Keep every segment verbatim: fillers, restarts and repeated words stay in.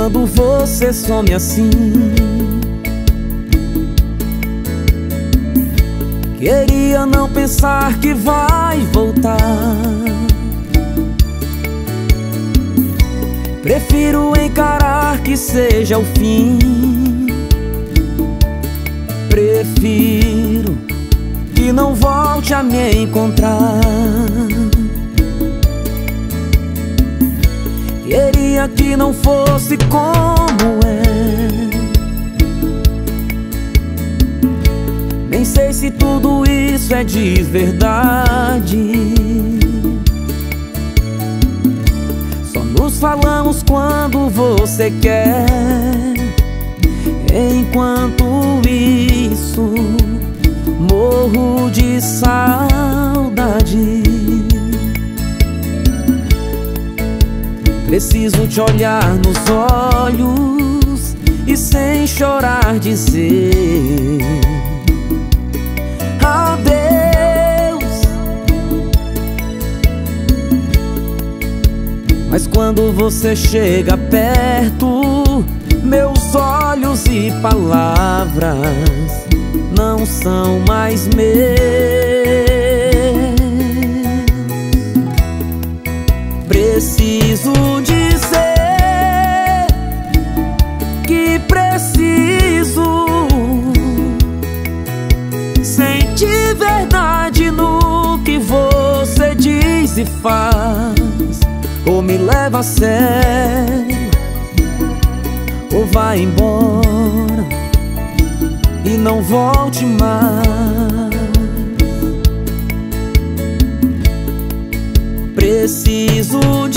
quando você some assim. Queria não pensar que vai voltar. Prefiro encarar que seja o fim. Prefiro que não volte a me encontrar. Queria que não fosse como é. Nem sei se tudo isso é de verdade. Só nos falamos quando você quer. Enquanto isso, morro de saudade. Preciso te olhar nos olhos e sem chorar dizer adeus. Mas quando você chega perto, meus olhos e palavras não são mais meus. Preciso dizer que preciso sentir verdade no que você diz e faz. Ou me leva a sério, ou vai embora e não volte mais. Preciso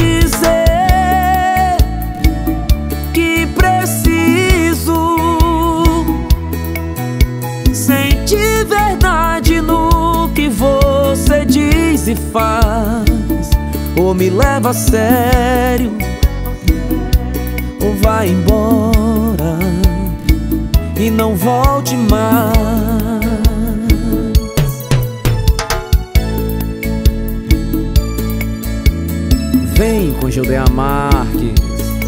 dizer que preciso sentir verdade no que você diz e faz. Ou me leva a sério, ou vai embora e não volte mais. Vem com Gildeia Marques.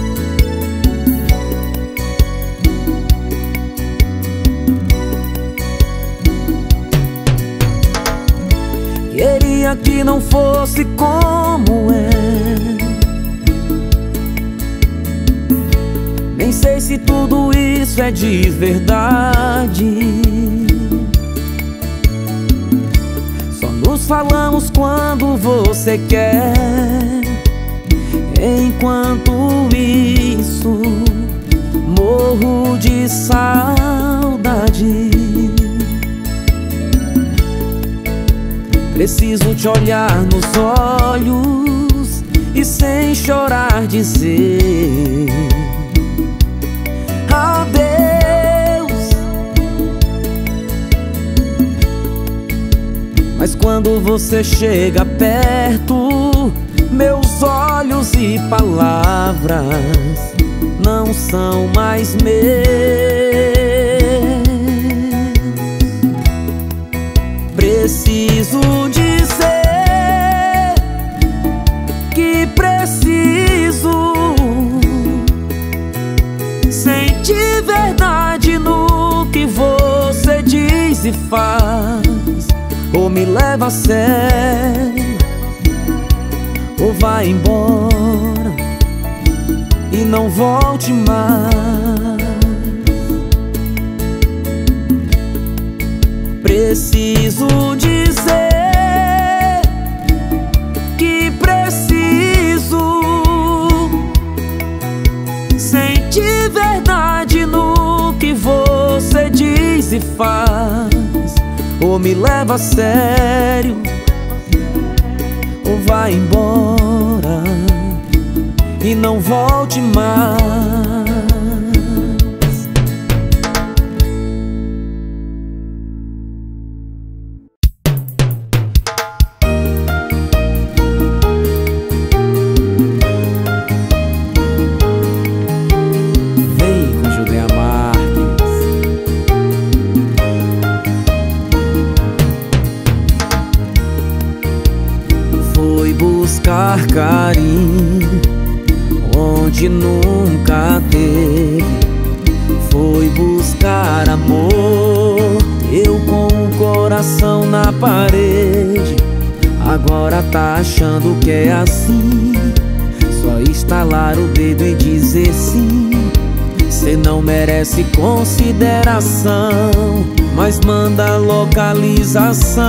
Queria que não fosse como é. Nem sei se tudo isso é de verdade. Só nos falamos quando você quer. Enquanto isso, morro de saudade. Preciso te olhar nos olhos e sem chorar dizer adeus. Mas quando você chega perto, meus olhos e palavras não são mais meus. Preciso dizer que preciso sentir verdade no que você diz e faz. Ou me leva a sério, ou vai embora e não volte mais. Preciso dizer que preciso sentir verdade no que você diz e faz. Ou me leva a sério, ou vai embora e não volte mais. Carinho onde nunca teve. Foi buscar amor, eu com o coração na parede. Agora tá achando que é assim, só estalar o dedo e dizer sim. Cê não merece consideração, mas manda localização.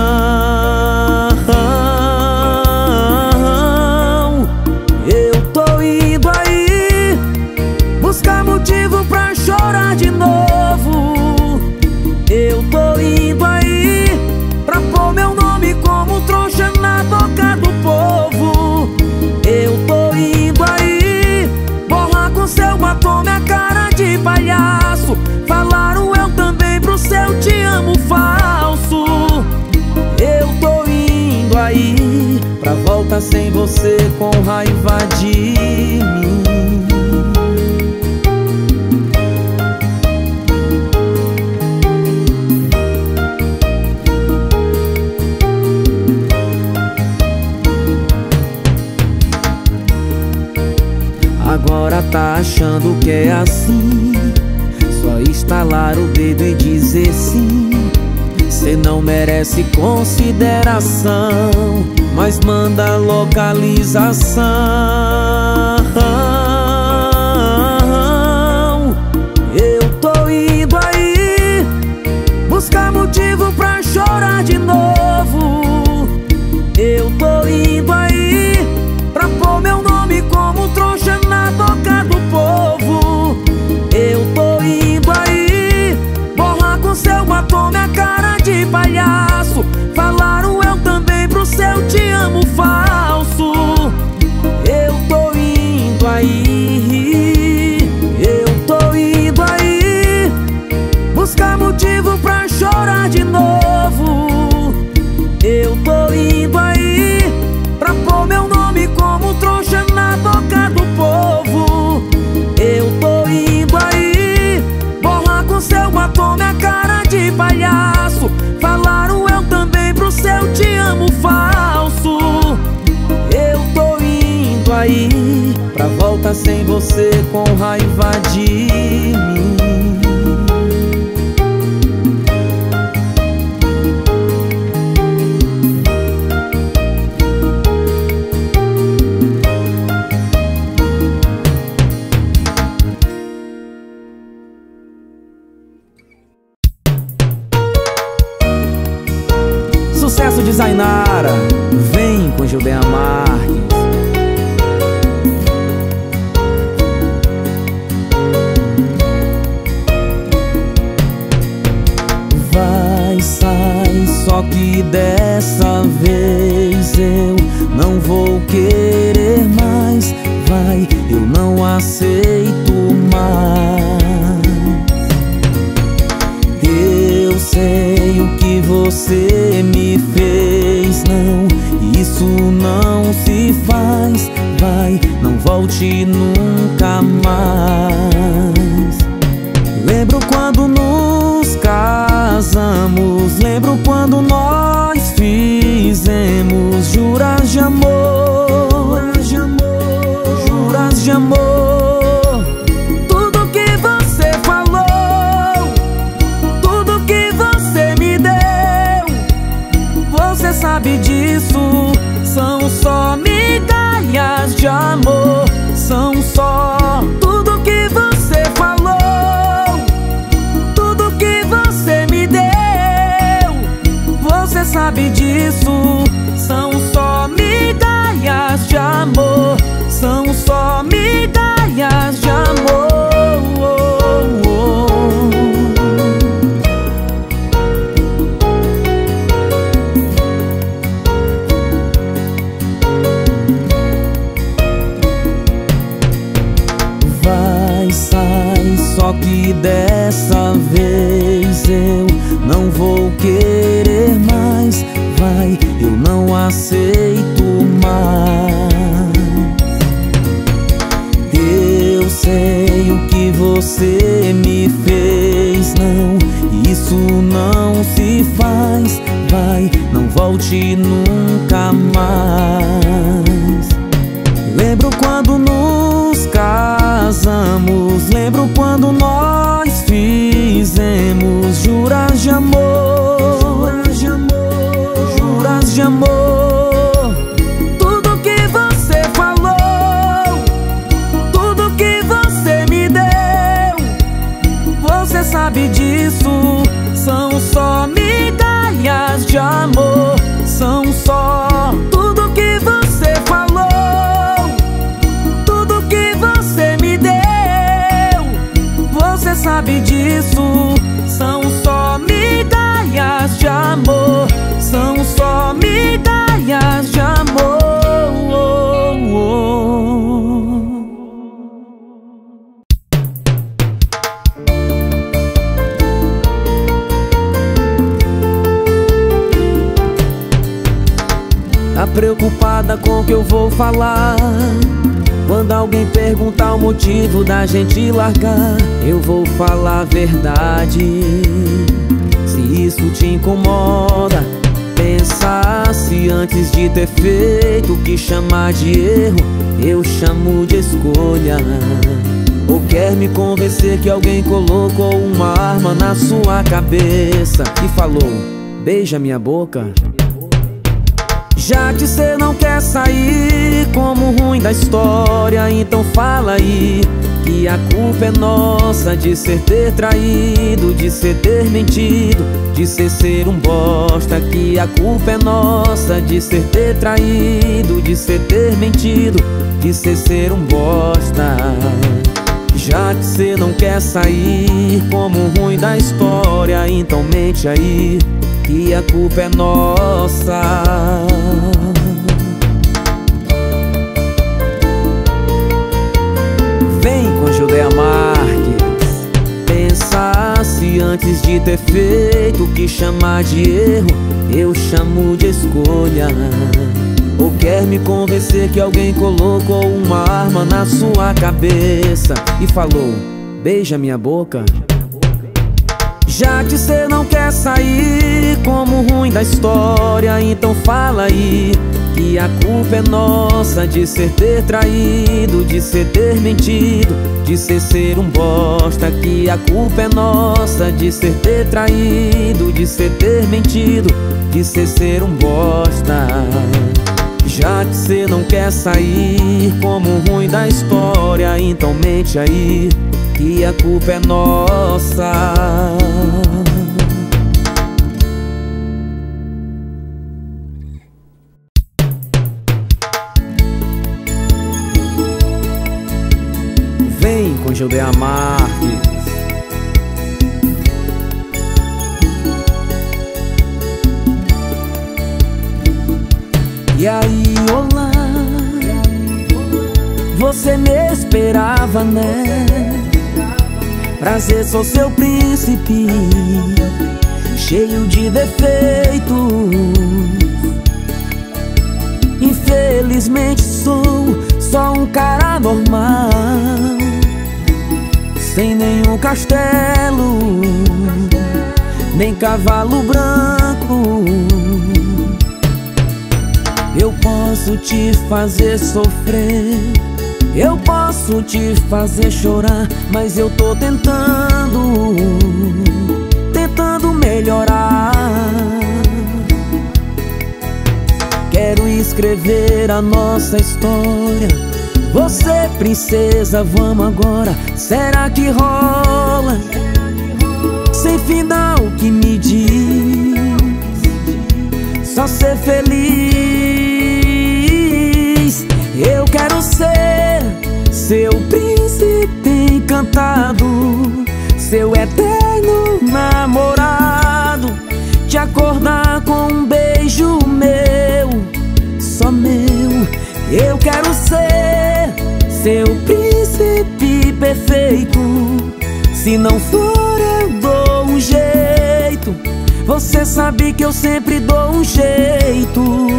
Eu tô indo aí buscar motivo pra chorar de novo. Eu tô indo aí pra pôr meu nome como trouxa na boca do povo. Eu tô indo aí borrar com seu batom minha cara de palhaço. Falaram eu também pro seu te amo falso. Eu tô indo aí pra volta sem você com raiva de mim. Agora tá achando que é assim, só estalar o dedo e dizer sim. Cê não merece consideração, mas manda localização. Eu tô indo aí buscar motivo pra chorar de novo. Eu tô indo aí pra pôr meu nome como trouxa na boca do povo. Eu tô indo aí borrar com seu batom minha cara de palhaço. Falaram eu também pro seu te amo falso. Eu tô indo aí, eu tô indo aí buscar motivo pra chorar de novo. Eu tô indo aí pra pôr meu nome como trouxa na boca do povo. Eu tô indo aí borrar com seu batom minha cara de palhaço. Falaram eu também pro seu te amo falso. Eu tô indo aí pra volta sem você com raiva de mim. Sucesso de Zainara, vem com Gilberto Marques. Vai, sai, só que dessa vez eu não vou querer mais. Vai, eu não aceito mais. Eu sei o que você me fez, não, isso não se faz. Vai, não volte nunca mais. Lembro quando nos casamos, lembro quando nós fizemos juras de amor, juras de amor, juras de amor. Tudo que você falou, tudo que você me deu, você sabe disso. São só migalhas de amor, são só tudo que você falou, tudo que você me deu, você sabe disso. São só migalhas de amor, são só migalhas de amor. Vai, sai, só que dessa vez eu não vou querer mais. Vai, eu não aceito mais. Eu sei o que você me fez, não, isso não se faz. Vai, não volte nunca mais. Lembro quando nos casamos, preocupada com o que eu vou falar. Quando alguém perguntar o motivo da gente largar, eu vou falar a verdade. Se isso te incomoda, pensasse antes de ter feito. O que chamar de erro, eu chamo de escolha. Ou quer me convencer que alguém colocou uma arma na sua cabeça e falou: beija minha boca. Já que cê não quer sair como ruim da história, então fala aí que a culpa é nossa de ser ter traído, de ser ter mentido, de ser ser um bosta. Que a culpa é nossa de ser ter traído, de ser ter mentido, de ser ser um bosta. Já que cê não quer sair como ruim da história, então mente aí que a culpa é nossa. Vem com Judeia Marques. Pensasse antes de ter feito. O que chamar de erro, eu chamo de escolha. Ou quer me convencer que alguém colocou uma arma na sua cabeça e falou: beija minha boca. Já que cê não quer sair como ruim da história, então fala aí que a culpa é nossa de ser ter traído, de ser ter mentido, de ser ser um bosta. Que a culpa é nossa de ser ter traído, de ser ter mentido, de ser ser um bosta. Já que cê não quer sair como ruim da história, então mente aí que a culpa é nossa. Vem com Judeia Marques. E aí, olá, você me esperava, né? Prazer, sou seu príncipe, cheio de defeitos. Infelizmente sou só um cara normal, sem nenhum castelo, nem cavalo branco. Eu posso te fazer sofrer, eu posso te fazer chorar, mas eu tô tentando, tentando melhorar. Quero escrever a nossa história. Você, princesa, vamos agora. Será que rola? Sem final que me diz, só ser feliz. Eu quero ser seu príncipe encantado, seu eterno namorado. Te acordar com um beijo meu, só meu. Eu quero ser seu príncipe perfeito. Se não for, eu dou um jeito. Você sabe que eu sempre dou um jeito.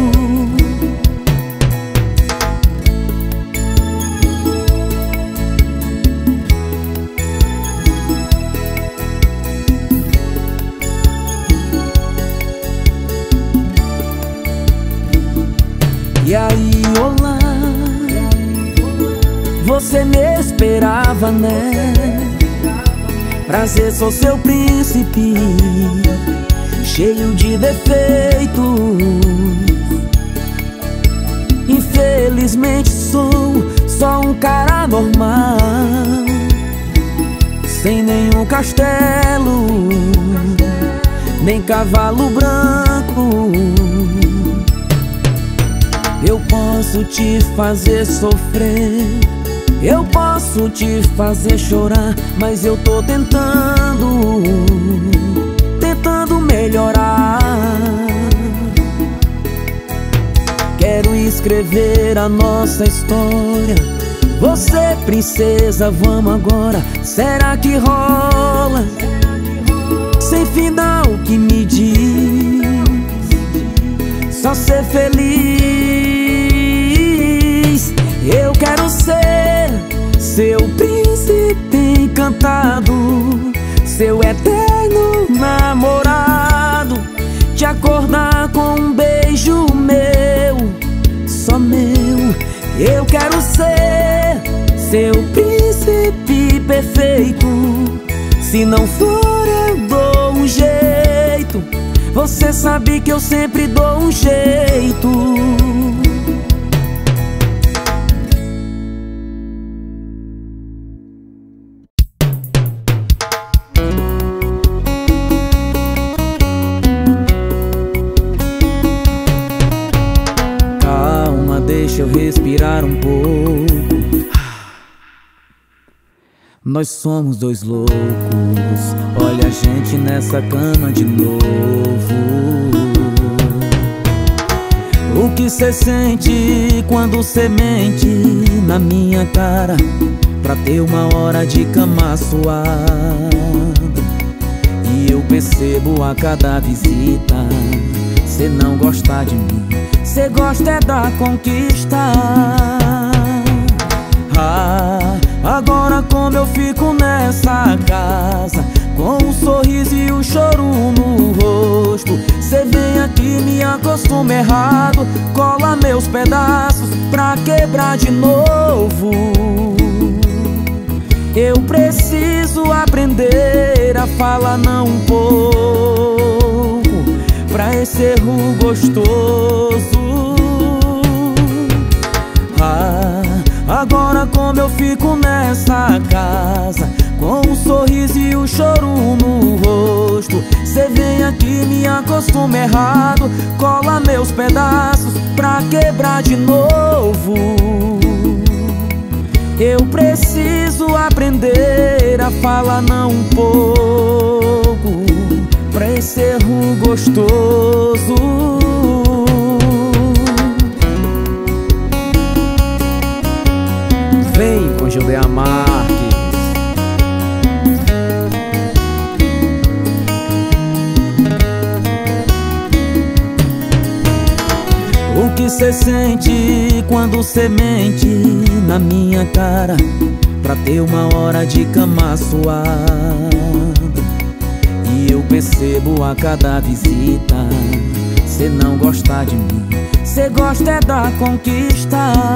E aí, olá, você me esperava, né? Prazer, sou seu príncipe, cheio de defeitos. Infelizmente sou só um cara normal, sem nenhum castelo, nem cavalo branco. Eu posso te fazer sofrer, eu posso te fazer chorar, mas eu tô tentando, tentando melhorar. Quero escrever a nossa história. Você, princesa, vamos agora. Será que rola? Sem final que me diz, só ser feliz. Eu quero ser seu príncipe encantado, seu eterno namorado, te acordar com um beijo meu, só meu. Eu quero ser seu príncipe perfeito. Se não for, eu dou um jeito. Você sabe que eu sempre dou um jeito. Calma, deixa eu respirar um pouco. Nós somos dois loucos, olha a gente nessa cama de novo. O que cê sente quando cê mente na minha cara, pra ter uma hora de cama suada? E eu percebo a cada visita, cê não gosta de mim, cê gosta é da conquista. Ah, agora como eu fico nessa casa, com um sorriso e um choro no rosto. Cê vem aqui, me acostuma errado, cola meus pedaços pra quebrar de novo. Eu preciso aprender a falar não um pouco, pra esse erro gostoso. Ah, agora como eu fico nessa casa, com um sorriso e um choro no rosto. Cê vem aqui, me acostuma errado, cola meus pedaços pra quebrar de novo. Eu preciso aprender a falar não um pouco, pra esse erro gostoso. Vem com Juliana Marques. O que cê sente quando cê mente na minha cara, pra ter uma hora de cama suada? E eu percebo a cada visita, cê não gosta de mim, cê gosta é da conquista.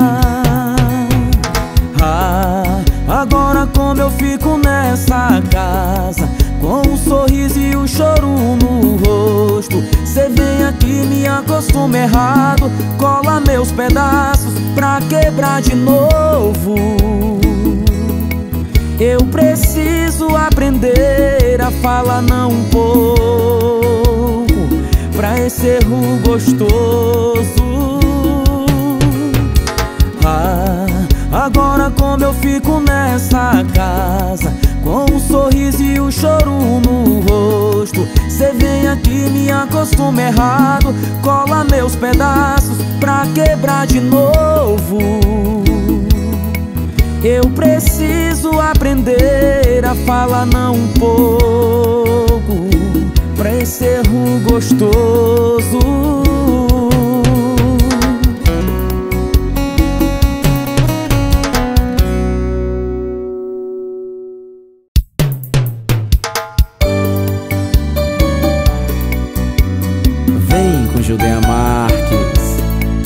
Ah, agora como eu fico nessa casa, com um sorriso e um choro no rosto. Cê vem aqui, me acostuma errado, cola meus pedaços pra quebrar de novo. Eu preciso aprender a falar não um pouco, pra esse erro gostoso. Ah, agora como eu fico nessa casa, com um sorriso e um choro no rosto. Cê vem aqui, me acostuma errado, cola meus pedaços pra quebrar de novo. Eu preciso aprender a falar não um pouco, pra esse erro gostoso. Juliana Marques.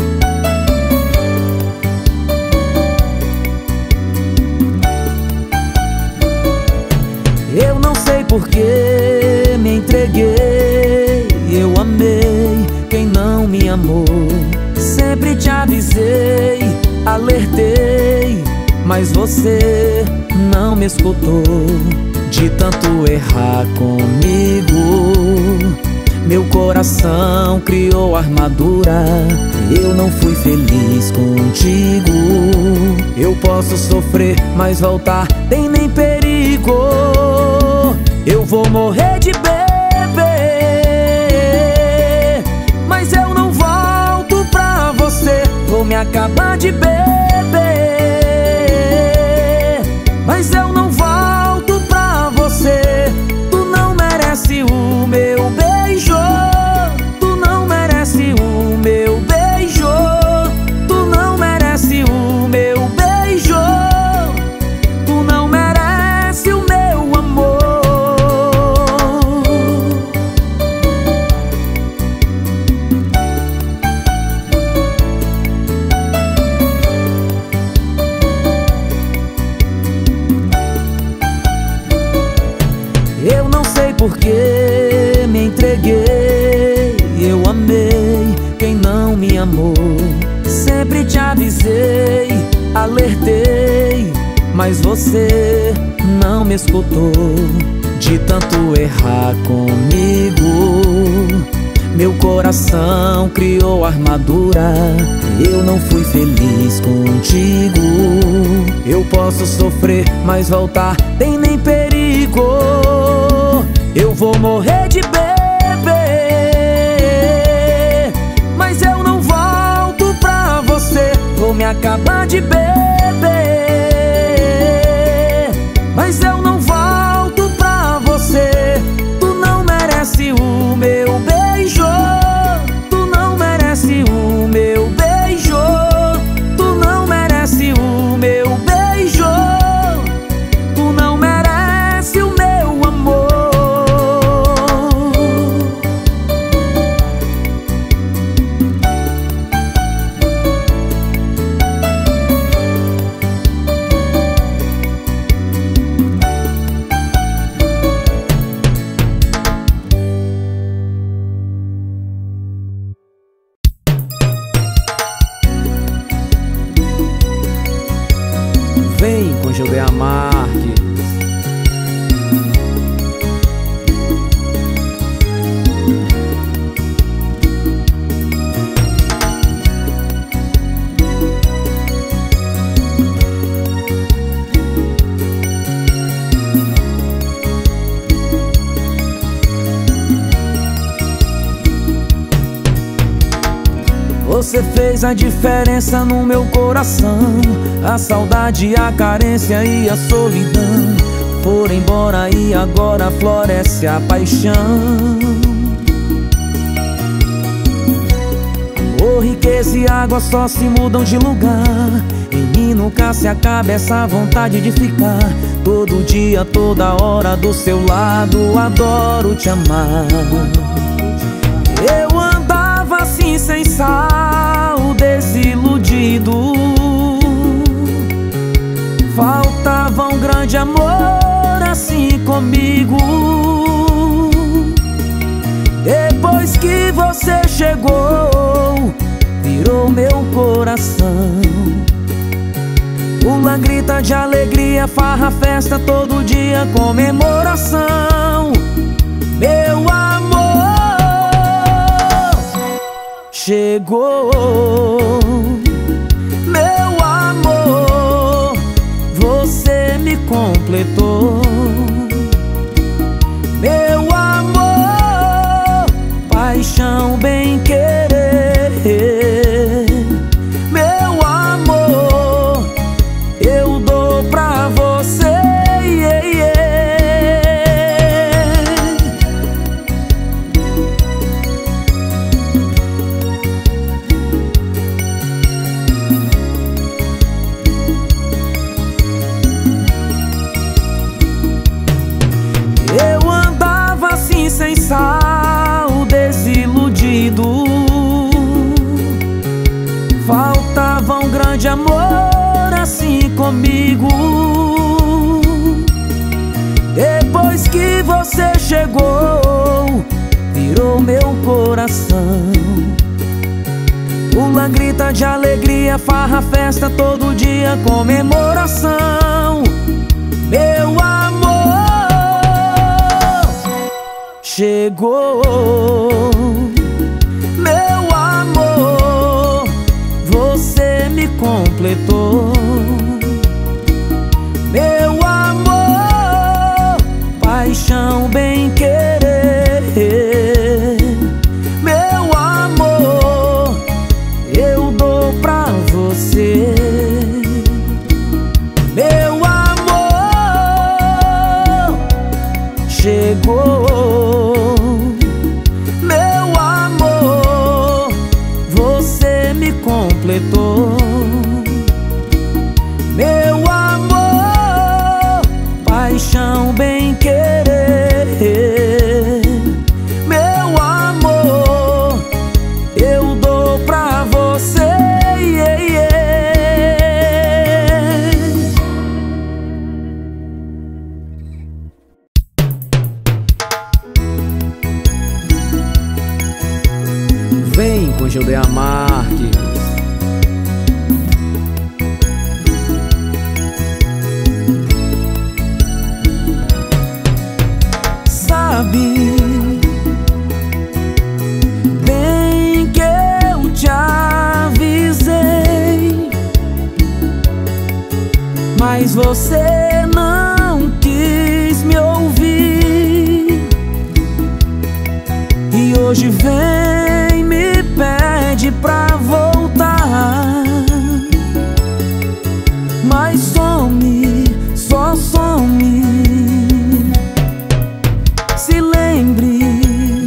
Eu não sei por que me entreguei, eu amei quem não me amou. Sempre te avisei, alertei, mas você não me escutou. De tanto errar comigo, meu coração criou armadura. Eu não fui feliz contigo. Eu posso sofrer, mas voltar tem nem perigo. Eu vou morrer de beber, mas eu não volto pra você. Vou me acabar de beber, mas eu não volto pra você. Tu não merece o meu beijo, tu não merece o meu alertei, mas você não me escutou. De tanto errar comigo, meu coração criou armadura. Eu não fui feliz contigo. Eu posso sofrer, mas voltar tem nem perigo. Eu vou morrer de beber, mas eu não volto pra você. Vou me acabar de beber, mas eu não volto pra você. Tu não merece o meu beijo, tu não merece o meu beijo, tu não merece o meu beijo, tu não merece o meu amor. Vem com Gildeia Marques. Você fez a diferença no meu coração. A saudade, a carência e a solidão foram embora e agora floresce a paixão. Amor, riqueza e água só se mudam de lugar. Em mim nunca se acaba essa vontade de ficar todo dia, toda hora do seu lado. Adoro te amar. Eu andava assim sem sal, desiludido. Faltava um grande amor assim comigo. Depois que você chegou, virou meu coração. Pula, grita de alegria, farra, festa todo dia, comemoração. Meu amor chegou. Meu amor, você me completou. Meu amor, paixão, bem querer. Meu amor, eu dou pra você, yeah, yeah. Eu andava assim sem sal, desiludido. Faltava um grande amor assim comigo. Depois que você chegou, virou meu coração. Pula, grita de alegria, farra, festa todo dia, comemoração. Meu amor chegou. Meu amor, você me completou. Meu amor, paixão, bem querer. Meu amor, eu dou pra você. Meu amor chegou. Meu amor, você me completou. Meu amor, paixão, bem querer. Meu amor, eu dou pra você, yeah, yeah. Vem com Gildeia Marques. você não quis me ouvir, e hoje vem me pede pra voltar. Mas some, só some. Se lembre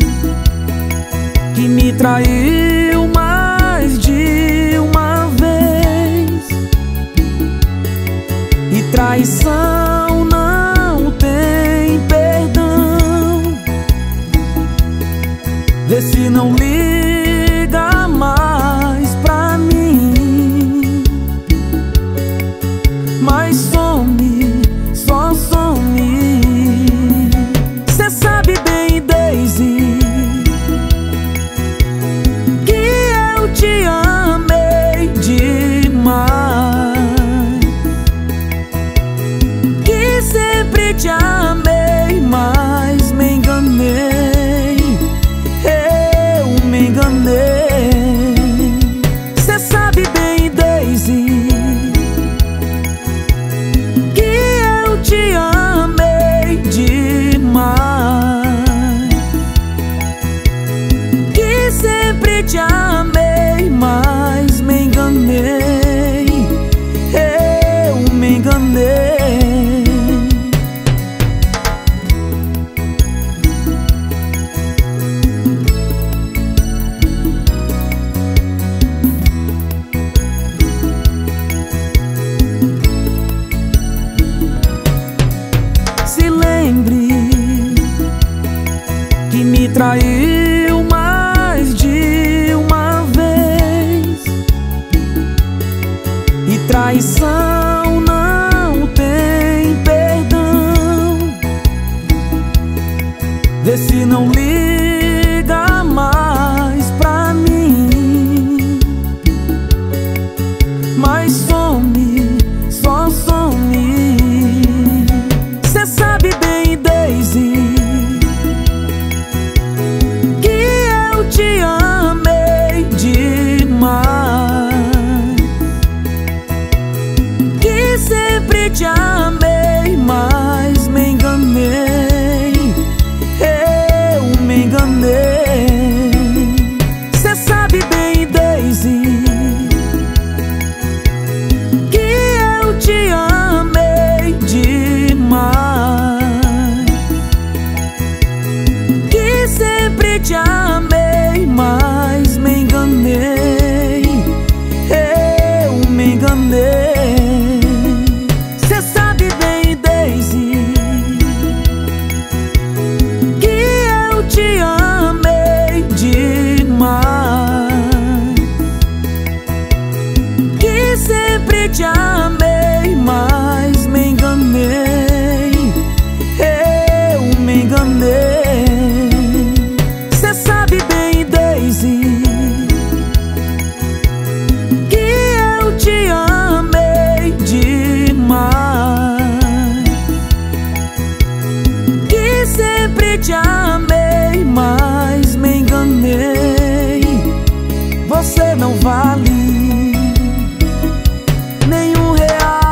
que me traiu mais de uma vez, e traição não tem perdão. Vê se não liga mais pra mim. Mas some, só some. Cê sabe bem, Daisy, que eu te amei demais, que sempre te amei, mas me enganei, eu me enganei. Cê sabe bem, Daisy, que eu te amei demais, que sempre te amei, mas me enganei, eu me enganei. Se lembre que me traiu mais de uma vez, e traição não tem perdão. Vê se não liga mais pra mim. Mas some, só some. Cê sabe bem, Daisy, que eu te amei demais, que sempre te amei, mas me enganei, eu me enganei. Cê sabe bem, Daisy, que eu te amei demais, que sempre te amei, mas me enganei, eu me enganei. Cê sabe bem, Daisy, que eu te amei demais, que sempre te amei, mas me enganei, eu me enganei. Cê sabe bem, Daisy, que eu te amei demais, que sempre te amei, mas me enganei. Você não vale nenhum real.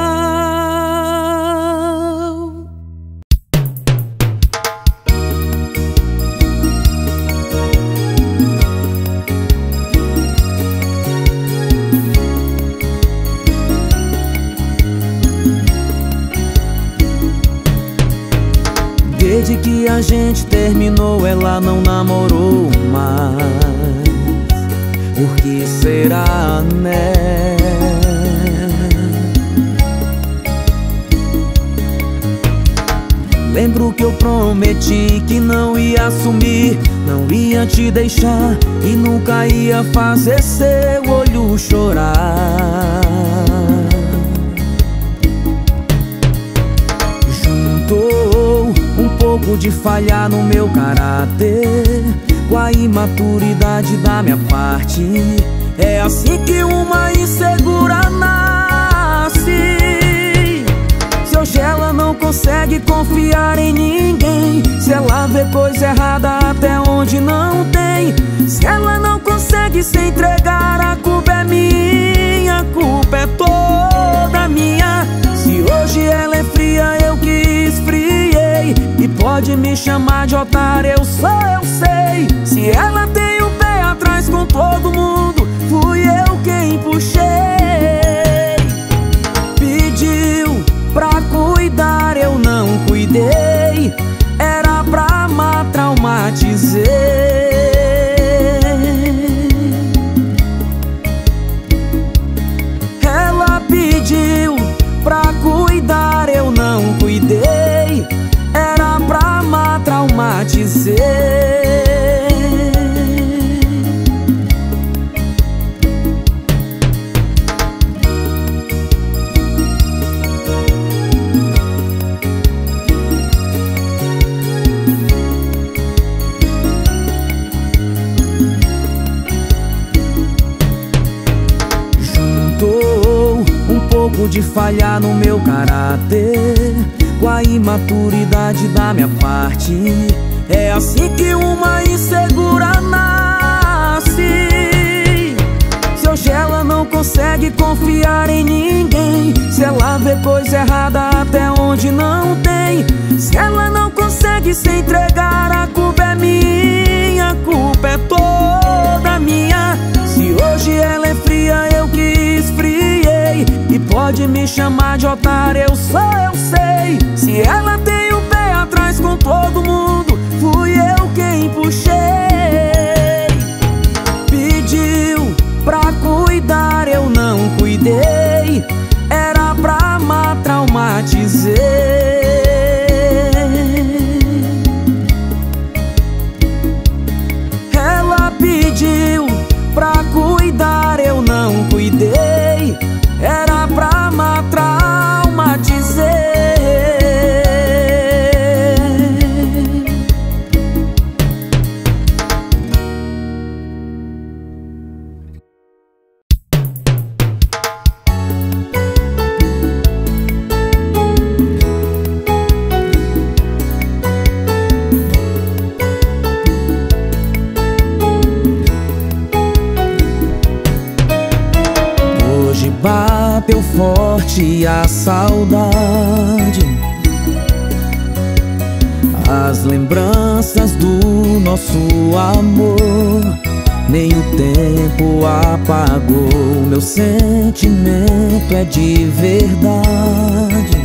Desde que a gente terminou, ela não namorou mais. Por que será, né? Lembro que eu prometi que não ia assumir, não ia te deixar e nunca ia fazer seu olho chorar. Juntou um pouco de falha no meu caráter com a imaturidade da minha parte. É assim que uma insegura nasce. Se hoje ela não consegue confiar em ninguém, se ela vê coisa errada até onde não tem, se ela não consegue se entregar, a culpa é minha, a culpa é toda minha. Se Se hoje ela é fria, eu que esfriei. E pode me chamar de otário, eu sou, eu sei. Se ela tem o pé atrás com todo mundo, fui eu quem puxei. Pediu pra cuidar, eu não cuidei. Era pra amar, traumatizei. Ela pediu pra cuidar, eu não cuidei. Era pra amar, traumatizei. De falhar no meu caráter com a imaturidade da minha parte. É assim que uma insegura nasce. Se hoje ela não consegue confiar em ninguém, se ela vê coisa errada até onde não tem, se ela não consegue se entregar, a culpa é minha, a culpa é toda minha. Se hoje ela é fria, eu que esfriei. E pode me chamar de otário, eu sou, eu sei. Se ela tem o pé atrás com todo mundo, fui eu quem puxei. Pediu pra cuidar, eu não cuidei. Era pra amar, traumatizei. Ela pediu pra cuidar, eu não cuidei. Era pra amar, traumatizei. Bateu forte a saudade, as lembranças do nosso amor. Nem o tempo apagou, meu sentimento é de verdade.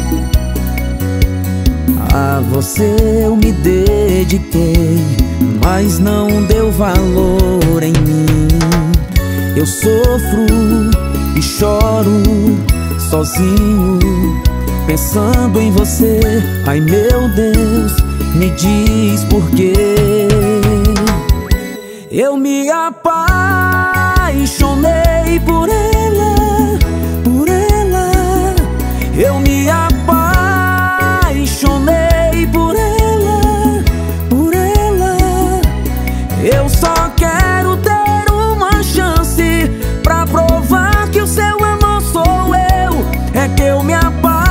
A você eu me dediquei, mas não deu valor em mim. Eu sofro e choro sozinho, pensando em você. Ai meu Deus, me diz por quê. Eu me apaixonei por ela, por ela. Eu me apaixonei por ela, por ela. Eu só quero ter uma chance pra provar que o seu amor sou eu. É que eu me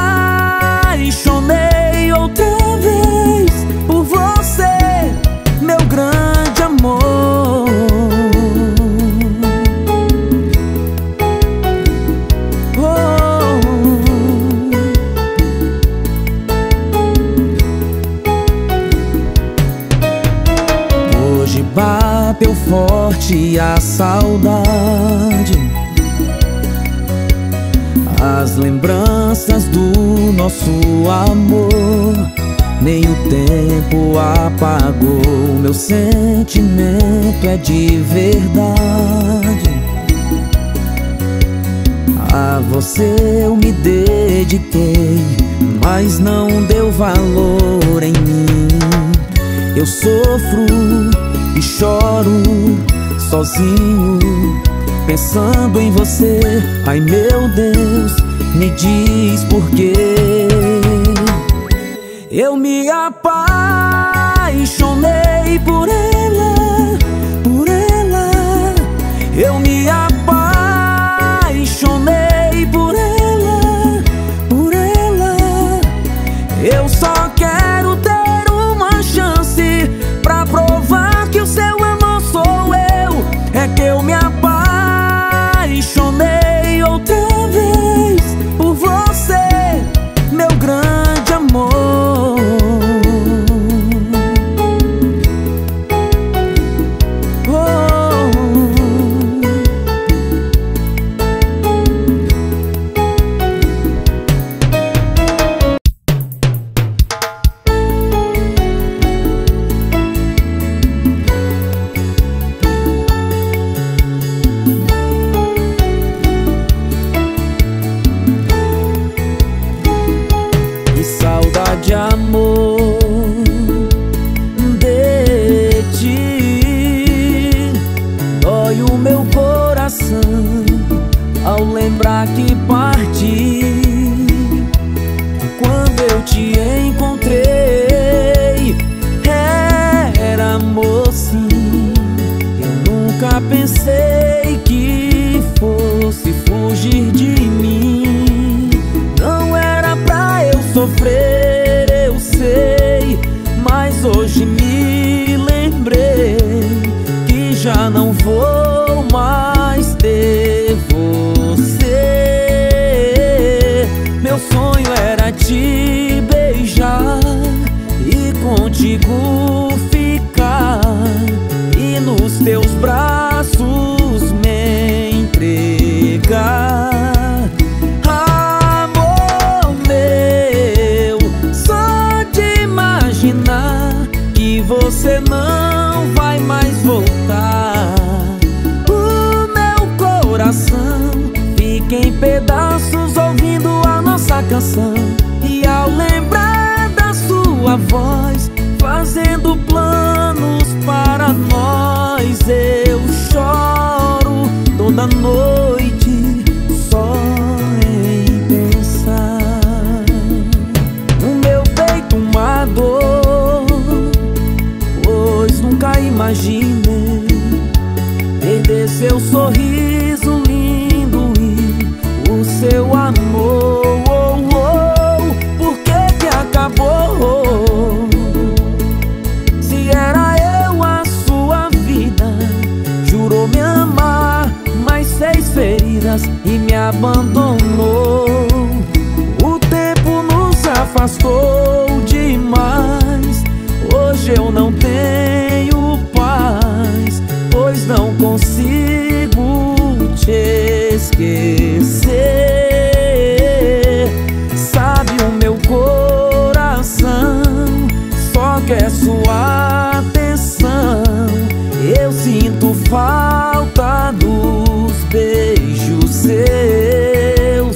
apaixonei outra vez por você, meu grande amor. Oh. Hoje bateu forte a saudade, as lembranças do nosso amor. Nem o tempo apagou, meu sentimento é de verdade. A você eu me dediquei, mas não deu valor em mim. Eu sofro e choro sozinho, pensando em você. Ai meu Deus, me diz por quê. Eu me apaixonei por ela, por ela. Eu me apaixonei por ela, por ela. Eu só quero ter uma chance pra provar que o seu amor sou eu. É que eu me apaixonei outra vez por você, sofrer, eu sei, mas hoje me lembrei que já não vou mais ter você. Meu sonho era te beijar e contigo ficar, e nos teus braços me entregar. Amor meu, só de imaginar que você não vai mais voltar, o meu coração fica em pedaços ouvindo a nossa canção. E ao lembrar da sua voz fazendo planos para nós, eu choro toda noite só em pensar. No meu peito uma dor, pois nunca imaginei perder seu sorriso lindo e o seu amor. Oh, oh, por que que acabou? Se era eu a sua vida, jurou me amar, mas fez feridas e me abandonou. O tempo nos afastou demais, hoje eu não tenho paz, pois não consigo te esquecer. Sabe, o meu coração só quer sua atenção. Eu sinto falta dos beijos seus.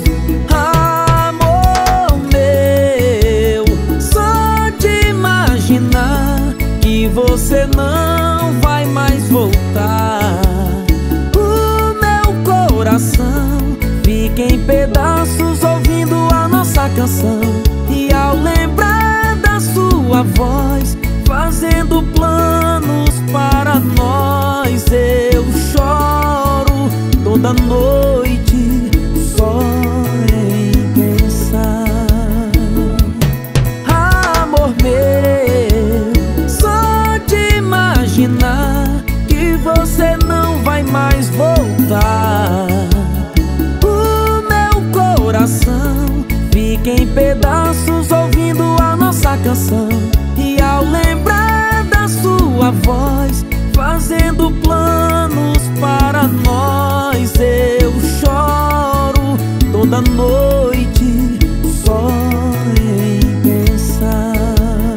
Amor meu, só de imaginar que você não vai mais voltar, o meu coração fica em pedaços ouvindo a nossa canção. E ao lembrar da sua voz fazendo planos para nós, eu choro toda noite só em pensar. Amor meu, só de imaginar que você não vai mais voltar, o meu coração fica em pedaços ouvindo a nossa canção. E ao lembrar da sua voz fazendo planos para nós, eu choro toda noite só em pensar.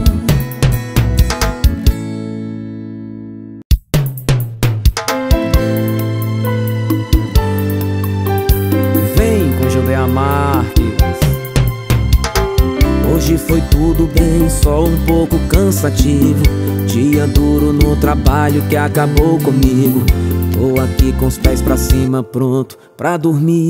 Vem com Judéa Marques. Hoje foi tudo bem, só um pouco cansativo. Dia duro no trabalho que acabou comigo. Tô aqui com os pés pra cima, pronto pra dormir.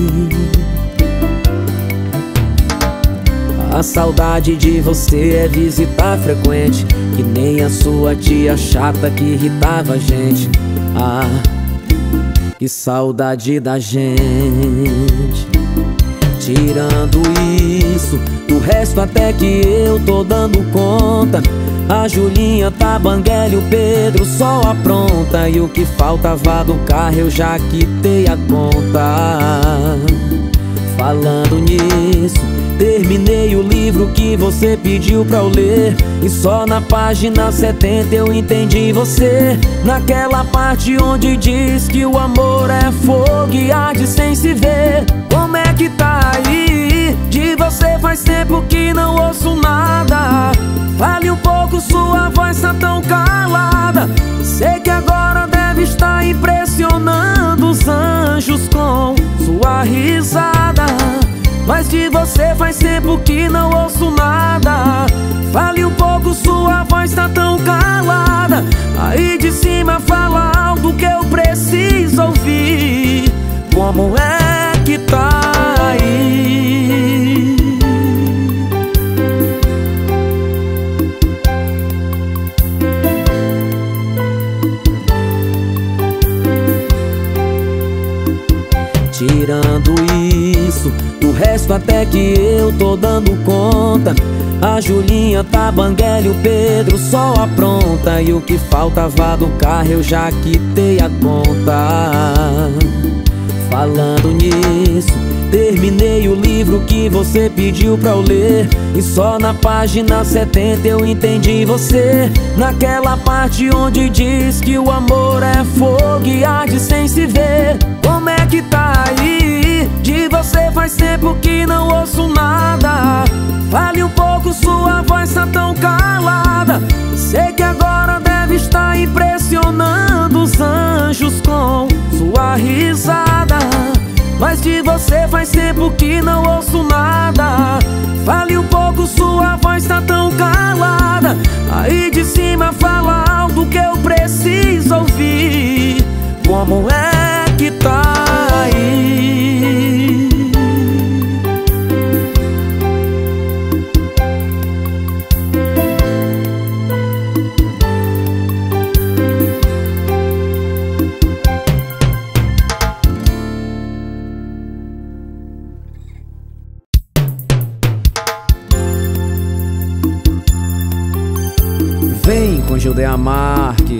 A saudade de você é visita frequente, que nem a sua tia chata que irritava a gente. Ah, que saudade da gente. Tirando isso, do resto até que eu tô dando conta. A Julinha tá banguela e o Pedro só apronta, e o que faltava do carro eu já quitei a conta. Falando nisso, terminei o livro que você pediu pra eu ler, e só na página setenta eu entendi você. Naquela parte onde diz que o amor é fogo e arde sem se ver. Como é que tá aí? De você faz tempo que não ouço nada. Fale um pouco, sua voz tá tão calada. Sei que agora deve estar impressionando os anjos com sua risada, mas de você faz tempo que não ouço nada. Fale um pouco, sua voz tá tão calada. Aí de cima fala algo que eu preciso ouvir. Como é que tá aí? Tirando isso, do resto até que eu tô dando conta. A Julinha tá banguela e o Pedro só apronta. E o que faltava do carro eu já quitei a conta. Falando nisso, terminei o livro que você pediu pra eu ler. E só na página setenta eu entendi você. Naquela parte onde diz que o amor é fogo e arde sem se ver. Como é que tá aí? De você faz tempo que não ouço nada. Fale um pouco, sua voz tá tão calada. Sei que agora deve estar impressionando os anjos com sua risada. Mas de você faz tempo que não ouço nada. Fale um pouco, sua voz tá tão calada. Aí de cima fala algo que eu preciso ouvir. Como é que tá aí? Vem com Gildeia Marques.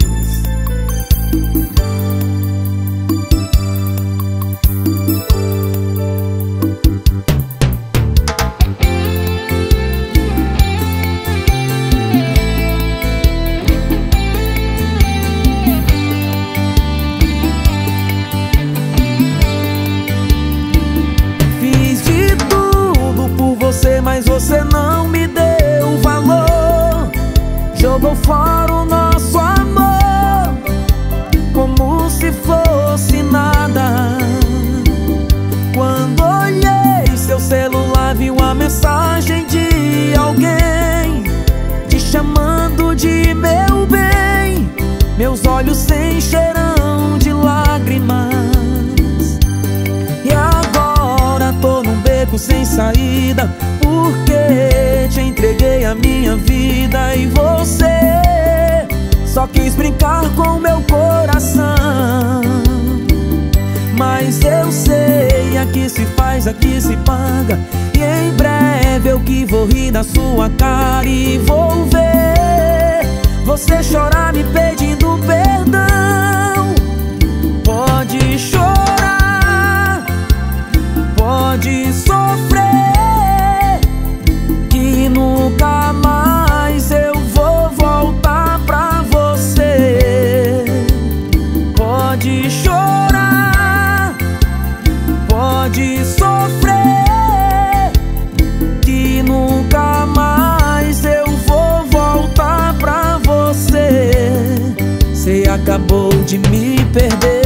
Fiz de tudo por você, mas você não me deu valor. Jogou fora o nosso amor como se fosse nada. Quando olhei seu celular, vi uma mensagem de alguém te chamando de meu bem. Meus olhos se encheram de lágrimas. E agora tô num beco sem saída, porque te entreguei a minha vida e você só quis brincar com meu coração. Mas eu sei, aqui se faz, aqui se paga. E em breve eu que vou rir da sua cara e vou ver você chorar me pedindo perdão. Pode chorar, pode sofrer, que nunca mais eu vou voltar pra você. Pode chorar, pode sofrer, que nunca mais eu vou voltar pra você. Cê acabou de me perder.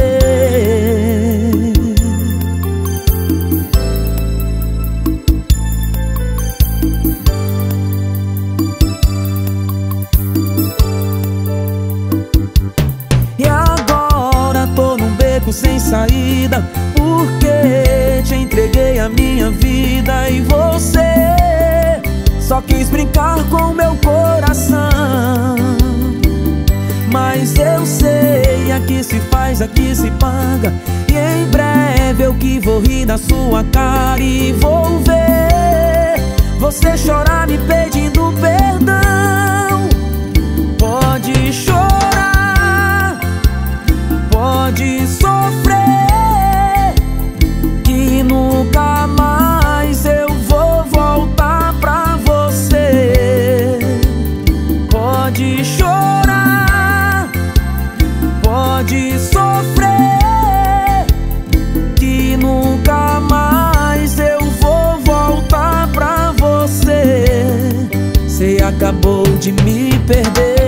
Sem saída, porque te entreguei a minha vida e você só quis brincar com meu coração. Mas eu sei, aqui se faz, aqui se paga. E em breve eu que vou rir da sua cara e vou ver você chorar me pedindo perdão. Pode chorar, pode sofrer, que nunca mais eu vou voltar pra você. Pode chorar, pode sofrer, que nunca mais eu vou voltar pra você. Cê acabou de me perder.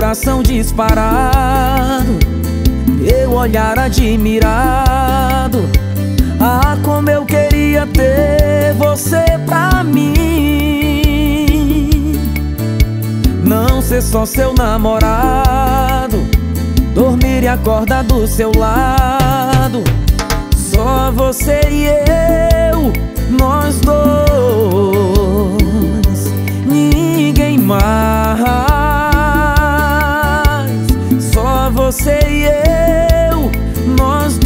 coração disparado, meu olhar admirado. Ah, como eu queria ter você pra mim. Não ser só seu namorado, dormir e acordar do seu lado. Só você e eu, nós dois, ninguém mais. Só você e eu, nós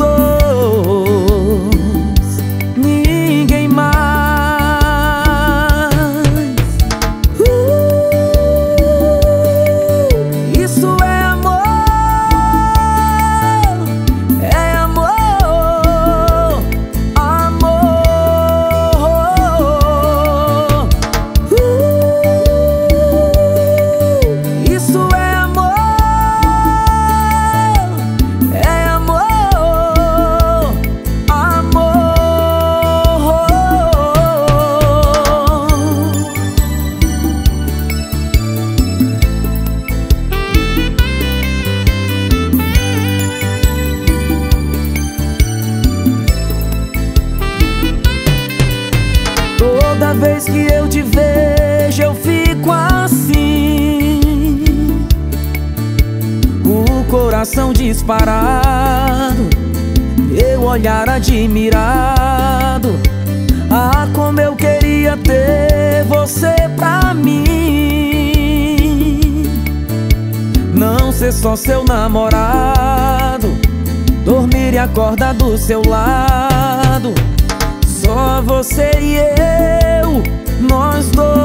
dois, ninguém mais. uh, Isso é amor, é amor, amor. uh, Isso é amor, é amor, amor. Toda vez que eu te vejo eu fico assim, o coração disparado, meu olhar admirado. Ah, como eu queria ter você pra mim. Não ser só seu namorado, dormir e acordar do seu lado. Só você e eu, nós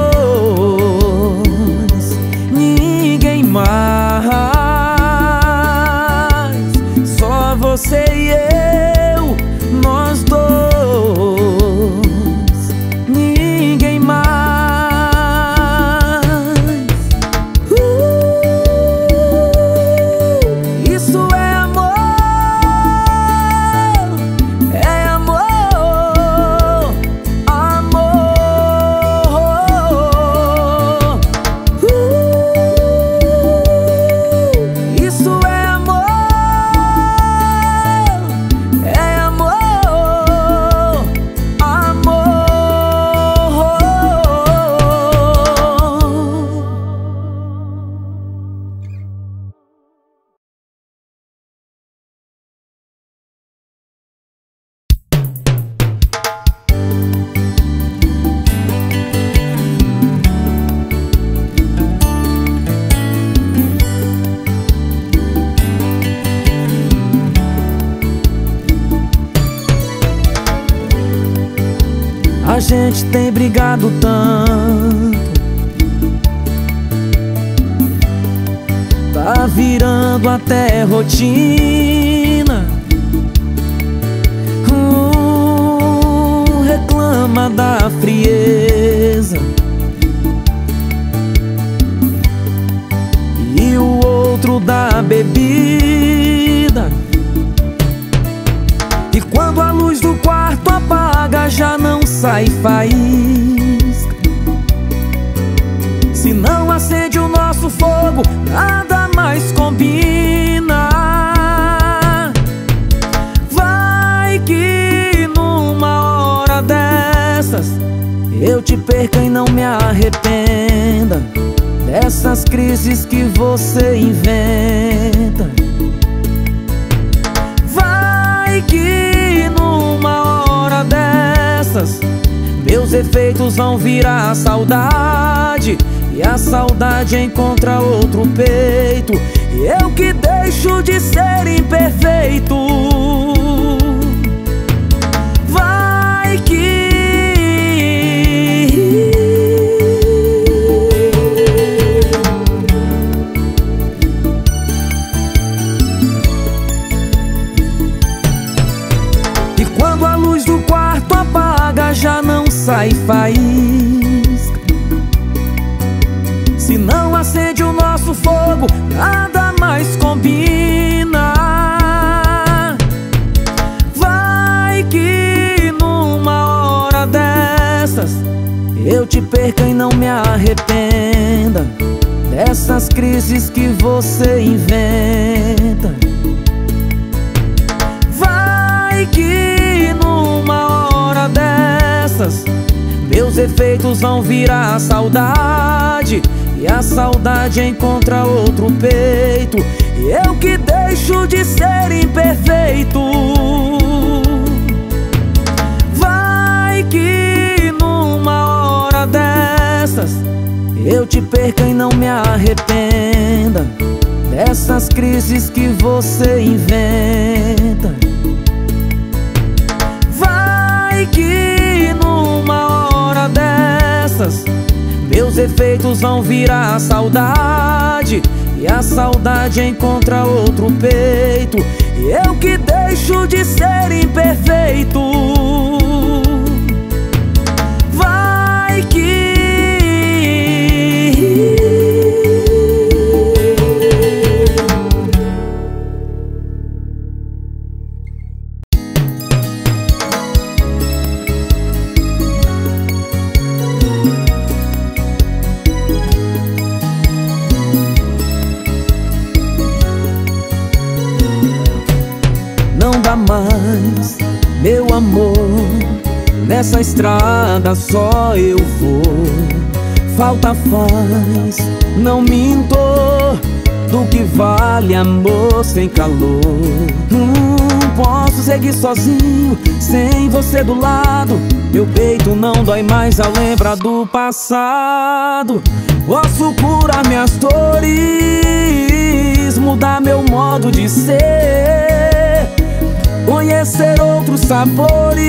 dois, ninguém mais. Só você e eu, nós dois, ninguém mais. uh, Isso é amor, é amor, amor. uh, Isso é amor, é amor, amor. A gente tem brigado tanto, tá virando até rotina. Um reclama da frieza e o outro da bebida. E quando a luz do quarto apaga, já não sai faísca. Se não acende o nosso fogo, nada mais combina. Vai que numa hora dessas eu te perca e não me arrependa dessas crises que você inventa. Vai que numa hora dessas meus efeitos vão virar saudade, e a saudade encontra outro peito, e eu que deixo de ser imperfeito. Vai que e quando a luz do quarto apaga, já não sai faísca. Se não acende o nosso fogo, nada mais combina. Vai que numa hora dessas eu te perca e não me arrependa dessas crises que você inventa. Vai que numa hora dessas meus efeitos vão virar saudade, e a saudade encontra outro peito, e eu que deixo de ser imperfeito. Vai que numa hora dessas eu te perca e não me arrependa dessas crises que você inventa. Vai que numa hora dessas meus efeitos vão virar saudade, e a saudade encontra outro peito, e eu que deixo de ser imperfeito. Vai que mais, meu amor, nessa estrada só eu vou. Falta faz, não minto, do que vale amor sem calor. Não posso seguir sozinho, sem você do lado. Meu peito não dói mais ao lembrar do passado. Posso curar minhas dores, mudar meu modo de ser, conhecer outros sabores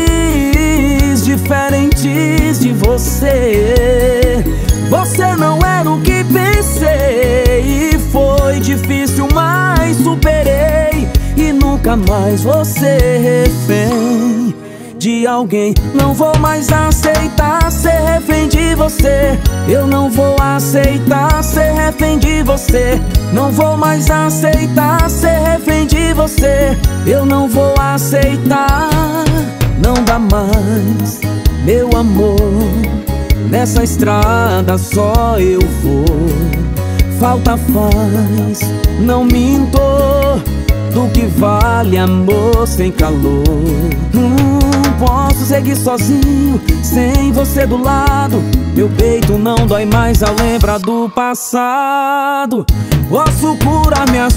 diferentes de você. Você não era o que pensei, e foi difícil, mas superei. E nunca mais vou ser refém de alguém. Não vou mais aceitar ser refém de você. Eu não vou aceitar ser refém de você. Não vou mais aceitar ser refém de você. Eu não vou aceitar. Não dá mais, meu amor, nessa estrada só eu vou. Falta faz, não minto, do que vale amor sem calor. Não posso seguir sozinho, sem você do lado. Meu peito não dói mais ao lembrar do passado. Posso curar minhas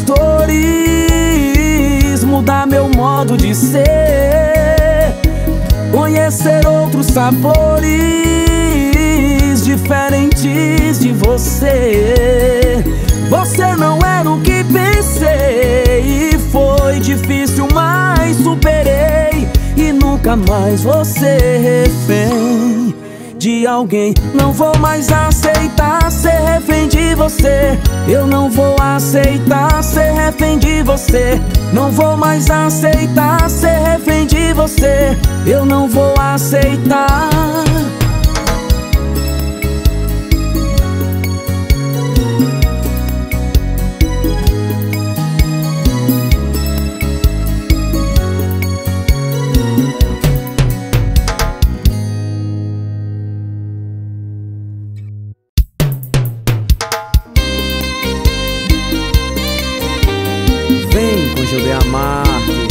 dores, mudar meu modo de ser, conhecer outros sabores diferentes de você. Você não era o que pensei, e foi difícil, mas superei. E nunca mais vou ser refém de alguém. Não vou mais aceitar ser refém de você. Eu não vou aceitar ser refém de você. Não vou mais aceitar ser refém de você. Eu não vou aceitar. Vem com Juliana Marques.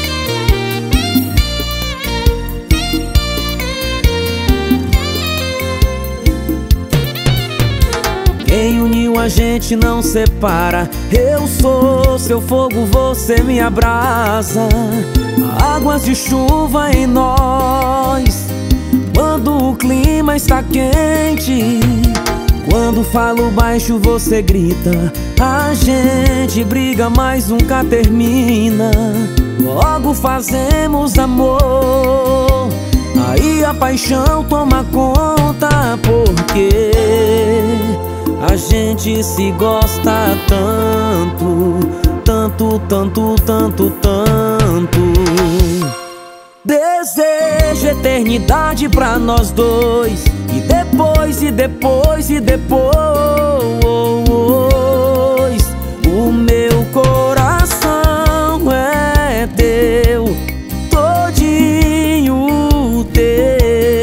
Quem uniu a gente não separa. Eu sou seu fogo, você minha brasa. Águas de chuva em nós quando o clima está quente. Quando falo baixo você grita. A gente briga, mas nunca termina. Logo fazemos amor, aí a paixão toma conta. Porque a gente se gosta tanto, tanto, tanto, tanto, tanto. Desejo eternidade pra nós dois. E depois, e depois, e depois o meu coração é teu, todinho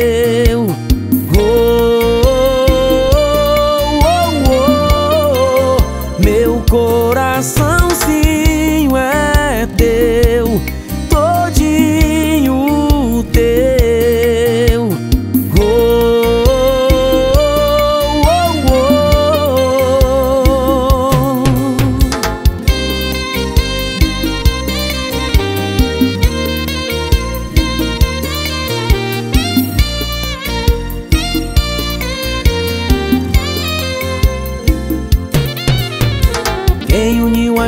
teu. Oh, oh, oh,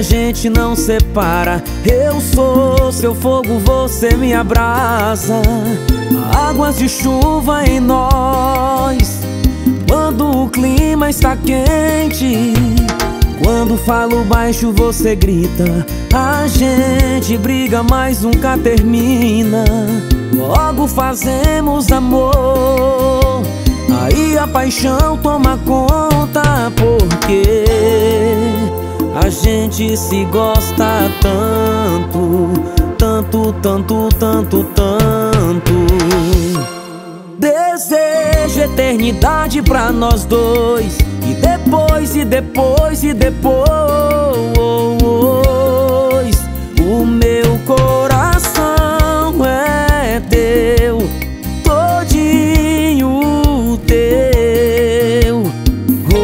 gente não separa. Eu sou seu fogo, você me abraça. Águas de chuva em nós, quando o clima está quente. Quando falo baixo você grita, a gente briga mas nunca termina. Logo fazemos amor, aí a paixão toma conta. Porque a gente se gosta tanto, tanto, tanto, tanto, tanto. Desejo eternidade pra nós dois, e depois, e depois, e depois o meu coração é teu, todinho teu. Oh,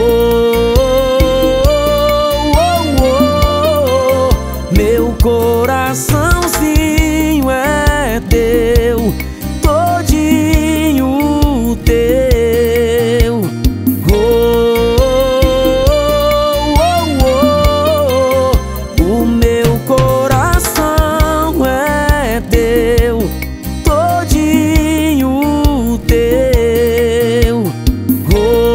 oh, oh, oh. Meu coraçãozinho é teu, todinho teu. Oh, oh, oh, oh. O meu coração é teu, todinho teu. Oh,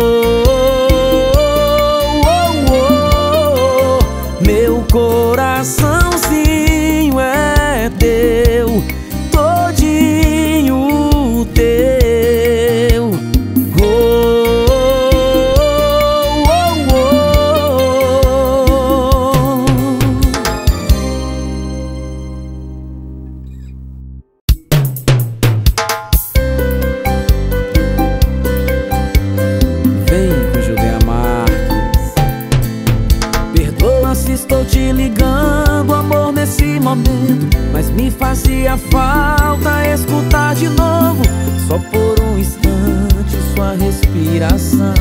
oh, oh, oh. Meu coraçãozinho é teu, todinho teu. Oh, oh, oh, oh. Vem com Judéia Marques. Perdoa se estou te ligando, amor, nesse momento, mas me fazia falta escutar de novo, só por um instante, sua respiração.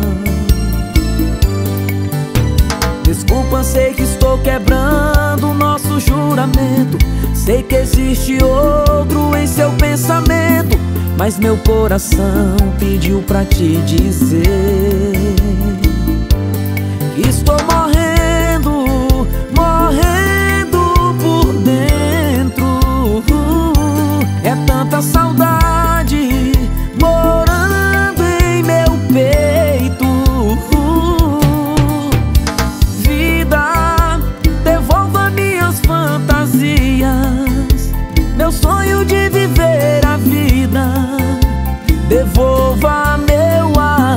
Desculpa, sei que estou quebrando o nosso juramento, sei que existe outro em seu pensamento, mas meu coração pediu pra te dizer que estou morrendo, morrendo por dentro. É tanta saudade morando em meu peito. Vida, devolva minhas fantasias, meu sonho de viver a vida. Devolva meu ar,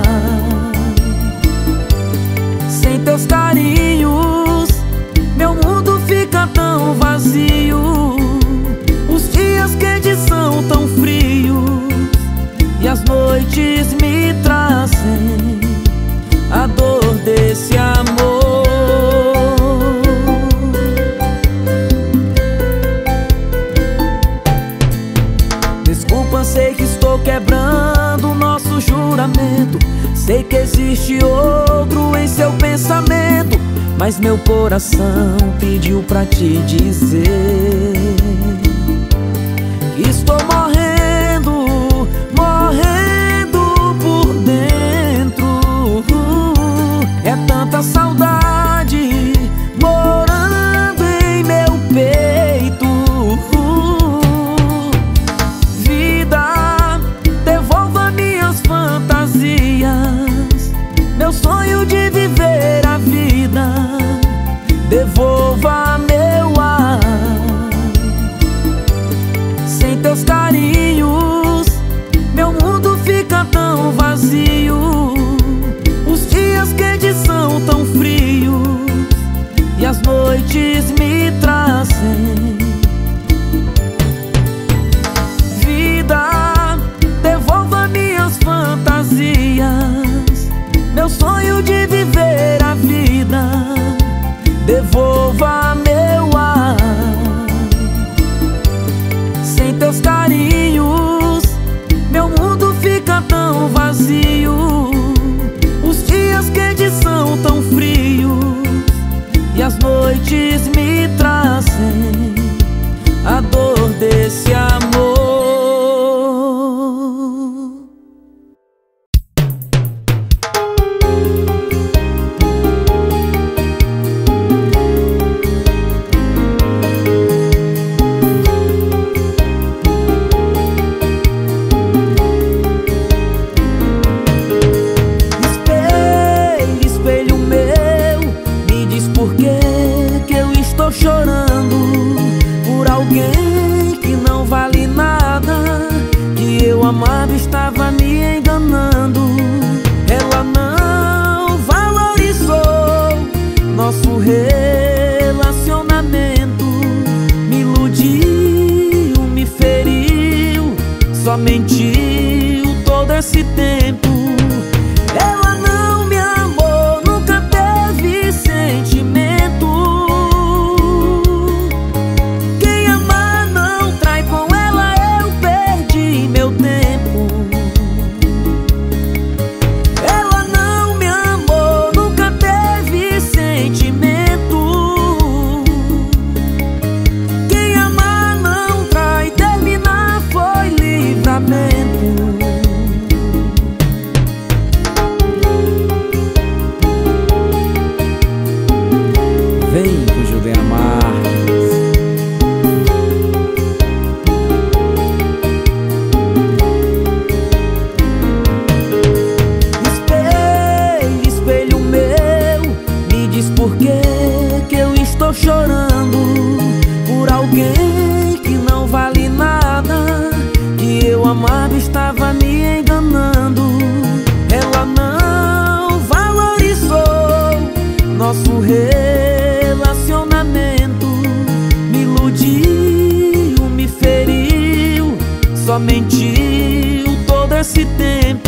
sem teus carinhos meu mundo fica tão vazio. Os dias quentes são tão frios e as noites me trazem a dor desse amor. Desculpa, sei que estou quebrando o nosso juramento, sei que existe outro em seu pensamento, mas meu coração pediu pra te dizer que estou morrendo, morrendo por dentro. É tanta saudade morando em meu peito. Vida, devolva minhas fantasias, meu sonho de viver a vida. Devolva meu ar, sem teus carinhos alguém que não vale nada, que eu amava estava me enganando. Ela não valorizou nosso relacionamento, me iludiu, me feriu, só mentiu todo esse tempo. Ela não me amou, nunca teve sentimento. Quem ama não trai, com ela eu perdi meu tempo. Ela não me amou, nunca teve sentimento. Quem ama não trai, terminar foi livramento. Vem com Juliana Marques. Espelho, espelho meu, me diz por que que eu estou chorando por alguém que não vale nada, que eu amava estava me enganando. Ela não valorizou nosso relacionamento, me iludiu, me feriu, só mentiu todo esse tempo.